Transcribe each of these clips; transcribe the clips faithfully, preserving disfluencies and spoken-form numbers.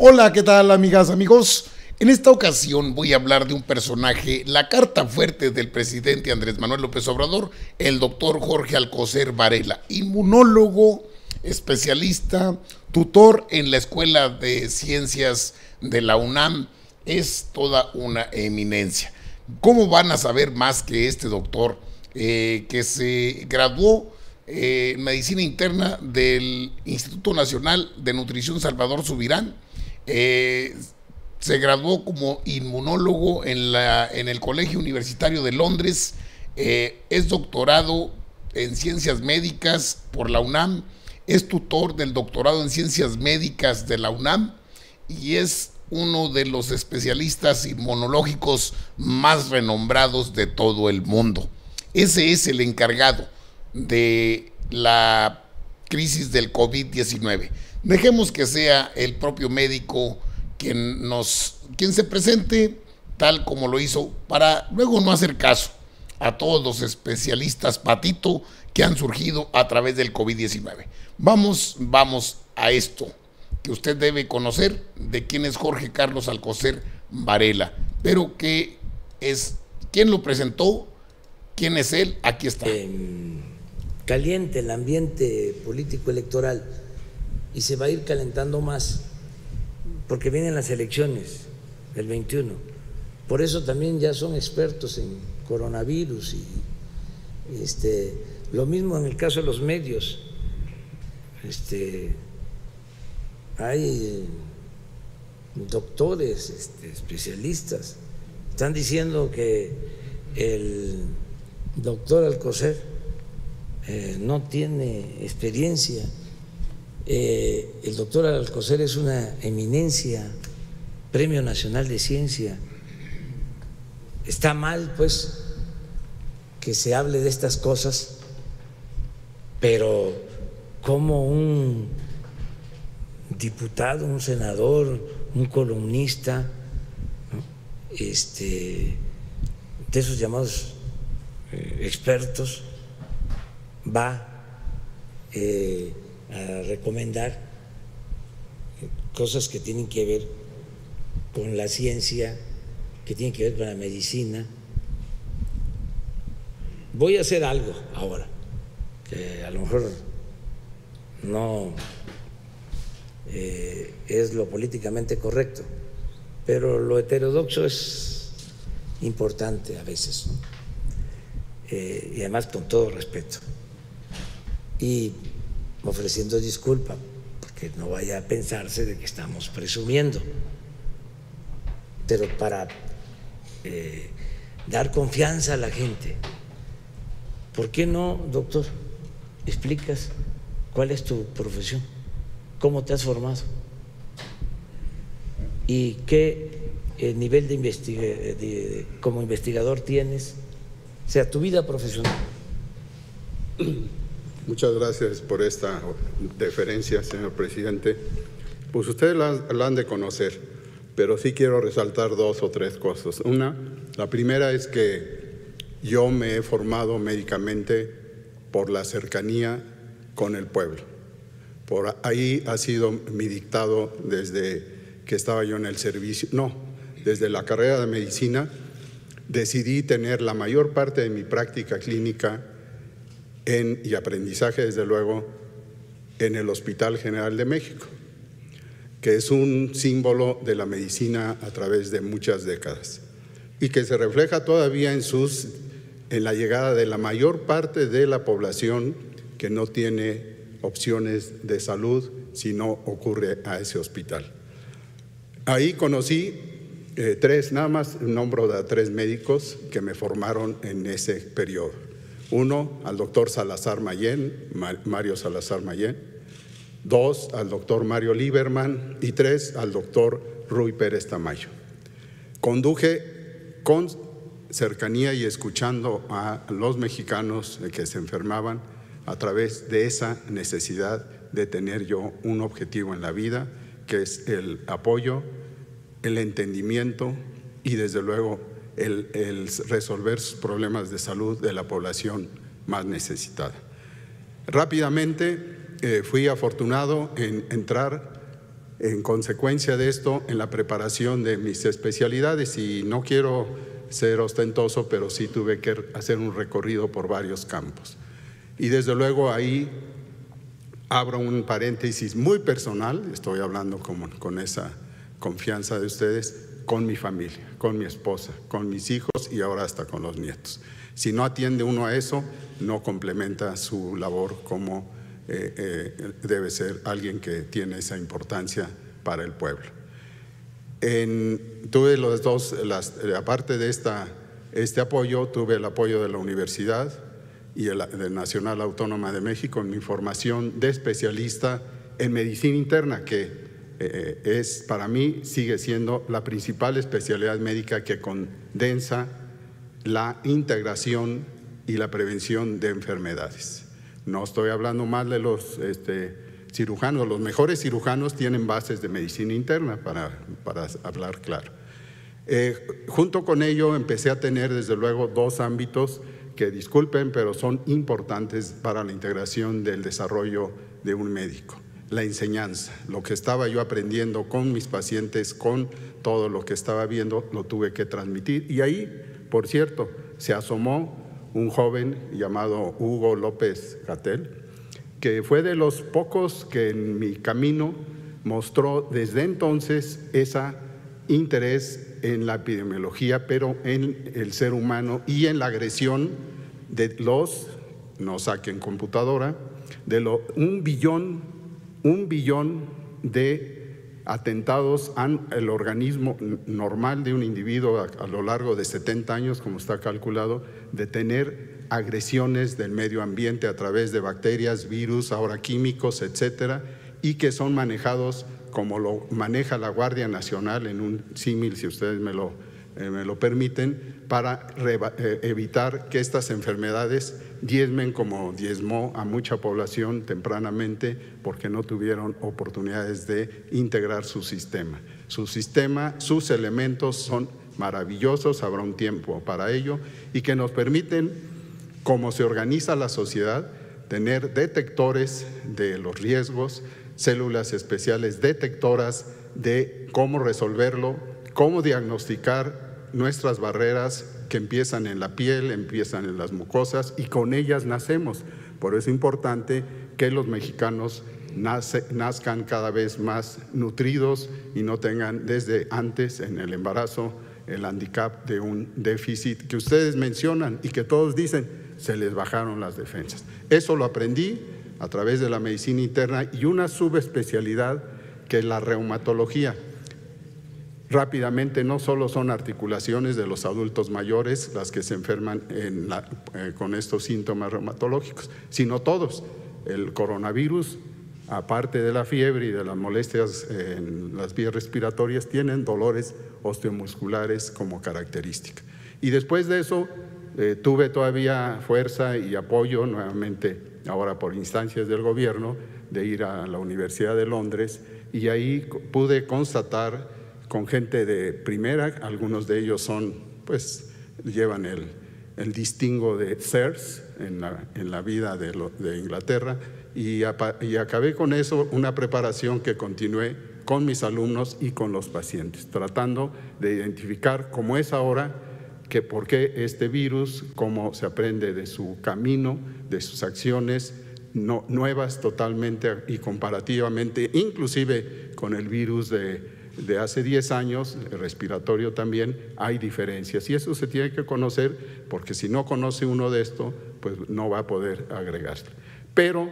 Hola, ¿qué tal, amigas, amigos? En esta ocasión voy a hablar de un personaje, la carta fuerte del presidente Andrés Manuel López Obrador, el doctor Jorge Alcocer Varela, inmunólogo, especialista, tutor en la Escuela de Ciencias de la UNAM, es toda una eminencia. ¿Cómo van a saber más que este doctor eh, que se graduó eh, en Medicina Interna del Instituto Nacional de Nutrición Salvador Subirán? Eh, se graduó como inmunólogo en, la, en el Colegio Universitario de Londres, eh, es doctorado en Ciencias Médicas por la UNAM, es tutor del doctorado en Ciencias Médicas de la UNAM y es uno de los especialistas inmunológicos más renombrados de todo el mundo. Ese es el encargado de la crisis del COVID diecinueve. Dejemos que sea el propio médico quien, nos, quien se presente tal como lo hizo, para luego no hacer caso a todos los especialistas patito que han surgido a través del COVID diecinueve. Vamos, vamos a esto que usted debe conocer de quién es Jorge Carlos Alcocer Varela, pero que es, quién lo presentó, quién es él, aquí está. Eh, caliente el ambiente político electoral y se va a ir calentando más porque vienen las elecciones del veintiuno. Por eso también ya son expertos en coronavirus y este, lo mismo en el caso de los medios. Este, hay doctores, este, especialistas, están diciendo que el doctor Alcocer eh, no tiene experiencia. Eh, el doctor Alcocer es una eminencia, Premio Nacional de Ciencia. Está mal, pues, que se hable de estas cosas, pero como un diputado, un senador, un columnista, ¿no? este, de esos llamados eh, expertos, va eh, a recomendar cosas que tienen que ver con la ciencia, que tienen que ver con la medicina. Voy a hacer algo ahora, que a lo mejor no eh, es lo políticamente correcto, pero lo heterodoxo es importante a veces, ¿no? Eh, y además con todo respeto. Y ofreciendo disculpa, porque no vaya a pensarse de que estamos presumiendo, pero para eh, dar confianza a la gente. ¿Por qué no, doctor, explicas cuál es tu profesión, cómo te has formado y qué eh, nivel de, investiga de, de como investigador tienes, o sea, tu vida profesional? Muchas gracias por esta deferencia, señor presidente. Pues ustedes la, la han de conocer, pero sí quiero resaltar dos o tres cosas. Una, la primera es que yo me he formado médicamente por la cercanía con el pueblo. Por ahí ha sido mi dictado desde que estaba yo en el servicio, no, desde la carrera de medicina. Decidí tener la mayor parte de mi práctica clínica en, y aprendizaje, desde luego, en el Hospital General de México, que es un símbolo de la medicina a través de muchas décadas y que se refleja todavía en, sus, en la llegada de la mayor parte de la población que no tiene opciones de salud si no ocurre a ese hospital. Ahí conocí eh, tres, nada más nombro de tres médicos que me formaron en ese periodo. Uno, al doctor Salazar Mayén, Mario Salazar Mayén. Dos, al doctor Mario Lieberman. Y tres, al doctor Ruy Pérez Tamayo. Conduje con cercanía y escuchando a los mexicanos que se enfermaban a través de esa necesidad de tener yo un objetivo en la vida, que es el apoyo, el entendimiento y desde luego El, el resolver sus problemas de salud de la población más necesitada. Rápidamente eh, fui afortunado en entrar en consecuencia de esto, en la preparación de mis especialidades, y no quiero ser ostentoso, pero sí tuve que hacer un recorrido por varios campos. Y desde luego ahí abro un paréntesis muy personal, estoy hablando con, con esa confianza de ustedes, con mi familia, con mi esposa, con mis hijos y ahora hasta con los nietos. Si no atiende uno a eso, no complementa su labor como eh, eh, debe ser alguien que tiene esa importancia para el pueblo. En, tuve los dos, las, aparte de esta, este apoyo, tuve el apoyo de la universidad y el, de Nacional Autónoma de México en mi formación de especialista en medicina interna, que eh, es para mí sigue siendo la principal especialidad médica que condensa la integración y la prevención de enfermedades. No estoy hablando mal de los este, cirujanos, los mejores cirujanos tienen bases de medicina interna, para, para hablar claro. Eh, junto con ello empecé a tener desde luego dos ámbitos que, disculpen, pero son importantes para la integración del desarrollo de un médico. La enseñanza, lo que estaba yo aprendiendo con mis pacientes, con todo lo que estaba viendo, lo tuve que transmitir. Y ahí, por cierto, se asomó un joven llamado Hugo López Gatell, que fue de los pocos que en mi camino mostró desde entonces ese interés en la epidemiología, pero en el ser humano y en la agresión de los, no saquen computadora, de lo, un billón, un billón de atentados al organismo normal de un individuo a, a lo largo de setenta años, como está calculado, de tener agresiones del medio ambiente a través de bacterias, virus, ahora químicos, etcétera, y que son manejados como lo maneja la Guardia Nacional en un símil, si ustedes me lo, eh, me lo permiten, para eh, evitar que estas enfermedades diezmen como diezmó a mucha población tempranamente, porque no tuvieron oportunidades de integrar su sistema. Su sistema, sus elementos son maravillosos, habrá un tiempo para ello, y que nos permiten, como se organiza la sociedad, tener detectores de los riesgos, células especiales detectoras de cómo resolverlo, cómo diagnosticar nuestras barreras que empiezan en la piel, empiezan en las mucosas, y con ellas nacemos. Por eso es importante que los mexicanos nace, nazcan cada vez más nutridos y no tengan desde antes en el embarazo el handicap de un déficit que ustedes mencionan y que todos dicen se les bajaron las defensas. Eso lo aprendí a través de la medicina interna y una subespecialidad que es la reumatología. Rápidamente, no solo son articulaciones de los adultos mayores las que se enferman en la, eh, con estos síntomas reumatológicos, sino todos. El coronavirus, aparte de la fiebre y de las molestias en las vías respiratorias, tienen dolores osteomusculares como característica. Y después de eso, eh, tuve todavía fuerza y apoyo nuevamente, ahora por instancias del gobierno, de ir a la Universidad de Londres, y ahí pude constatar con gente de primera, algunos de ellos son, pues, llevan el, el distingo de Sirs en la, en la vida de, lo, de Inglaterra, y, y acabé con eso una preparación que continué con mis alumnos y con los pacientes, tratando de identificar cómo es ahora, que por qué este virus, cómo se aprende de su camino, de sus acciones no, nuevas totalmente y comparativamente, inclusive con el virus de, de hace diez años, el respiratorio también, hay diferencias. Y eso se tiene que conocer, porque si no conoce uno de esto, pues no va a poder agregarse. Pero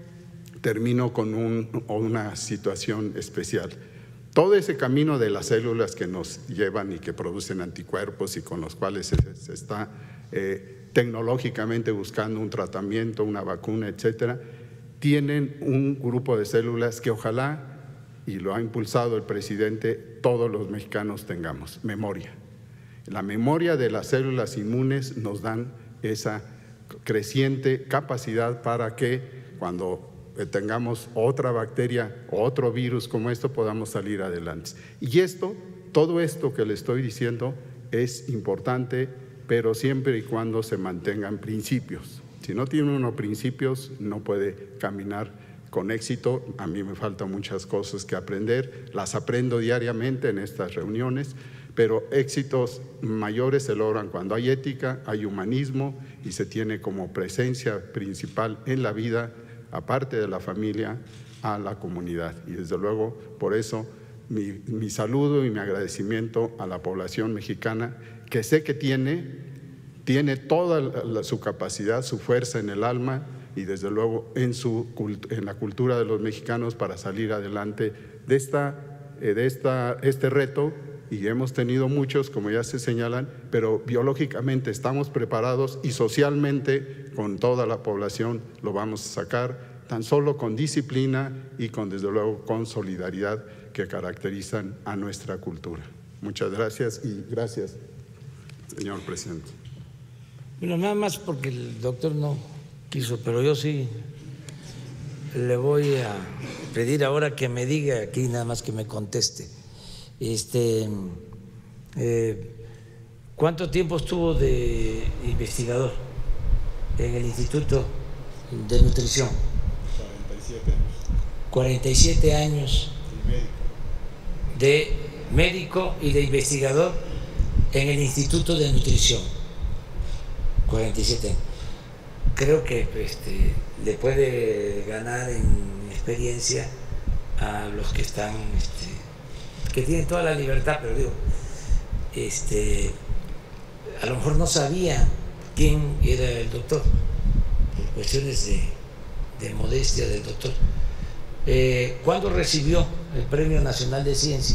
termino con un, una situación especial. Todo ese camino de las células que nos llevan y que producen anticuerpos y con los cuales se, se está eh, tecnológicamente buscando un tratamiento, una vacuna, etcétera, tienen un grupo de células que ojalá, y lo ha impulsado el presidente, todos los mexicanos tengamos: memoria. La memoria de las células inmunes nos dan esa creciente capacidad para que cuando tengamos otra bacteria o otro virus como esto, podamos salir adelante. Y esto, todo esto que le estoy diciendo es importante, pero siempre y cuando se mantengan principios. Si no tiene uno principios, no puede caminar con éxito. A mí me faltan muchas cosas que aprender, las aprendo diariamente en estas reuniones, pero éxitos mayores se logran cuando hay ética, hay humanismo y se tiene como presencia principal en la vida, aparte de la familia, a la comunidad. Y desde luego, por eso, mi, mi saludo y mi agradecimiento a la población mexicana, que sé que tiene, tiene toda la, su capacidad, su fuerza en el alma y desde luego en, su, en la cultura de los mexicanos para salir adelante de, esta, de esta, este reto. Y hemos tenido muchos, como ya se señalan, pero biológicamente estamos preparados y socialmente con toda la población lo vamos a sacar, tan solo con disciplina y con, desde luego, con solidaridad que caracterizan a nuestra cultura. Muchas gracias y gracias, señor presidente. Bueno, nada más porque el doctor no quiso, pero yo sí le voy a pedir ahora que me diga aquí, nada más que me conteste. Este, eh, ¿Cuánto tiempo estuvo de investigador en el Instituto de Nutrición? cuarenta y siete años. De médico y de investigador en el Instituto de Nutrición. cuarenta y siete años. Creo que este, le puede ganar en experiencia a los que están, este, que tienen toda la libertad, pero digo, este, a lo mejor no sabía quién era el doctor, por cuestiones de, de modestia del doctor. Eh, ¿Cuándo recibió el Premio Nacional de Ciencia?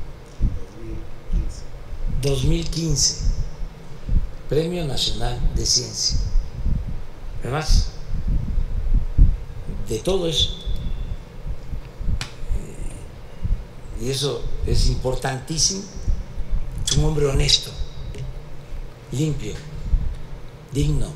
dos mil quince. Premio Nacional de Ciencia. Además, de todo eso, eh, y eso es importantísimo, es un hombre honesto, limpio, digno.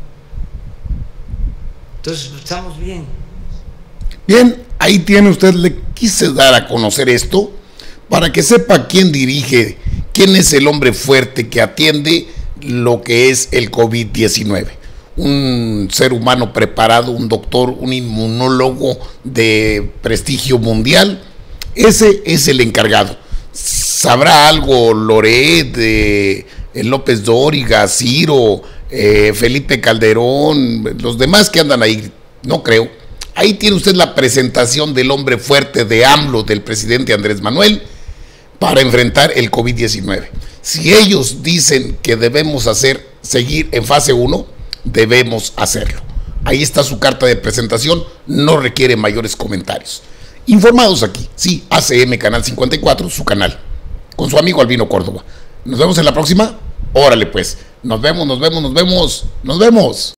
Entonces, estamos bien. Bien, ahí tiene usted, le quise dar a conocer esto para que sepa quién dirige, quién es el hombre fuerte que atiende lo que es el COVID diecinueve. Un ser humano preparado, un doctor, un inmunólogo de prestigio mundial. Ese es el encargado. ¿Sabrá algo Loret, de López Dóriga, Ciro, eh, Felipe Calderón, los demás que andan ahí? No creo. Ahí tiene usted la presentación del hombre fuerte de AMLO, del presidente Andrés Manuel, para enfrentar el COVID diecinueve. Si ellos dicen que debemos hacer, seguir en fase uno, debemos hacerlo. Ahí está su carta de presentación, no requiere mayores comentarios. Informados aquí, sí, A C M Canal cincuenta y cuatro, su canal, con su amigo Albino Córdoba. Nos vemos en la próxima. Órale pues, nos vemos, nos vemos, nos vemos, nos vemos.